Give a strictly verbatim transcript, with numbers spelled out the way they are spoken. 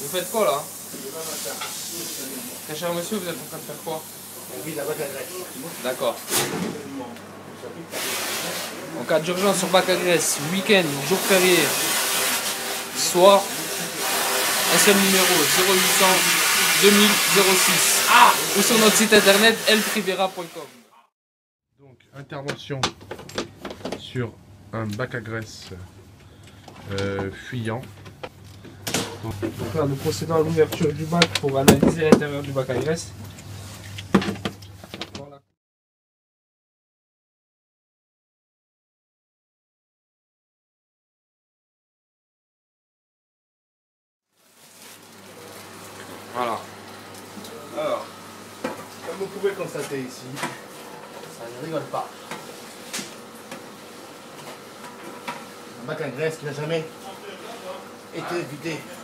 Vous faites quoi là? Très cher monsieur, vous êtes en train de faire quoi? On vide la bac à graisse. D'accord. En cas d'urgence sur bac à graisse, week-end, jour férié, soir, un seul numéro, zéro huit cents deux mille zéro six. Ah, ou sur notre site internet el privera point com. Donc, intervention sur un bac à graisse euh, fuyant. Donc là, nous procédons à l'ouverture du bac pour analyser l'intérieur du bac à graisse. Voilà. Voilà. Alors, comme vous pouvez constater ici, ça ne rigole pas. Un bac à graisse qui n'a jamais été vidé.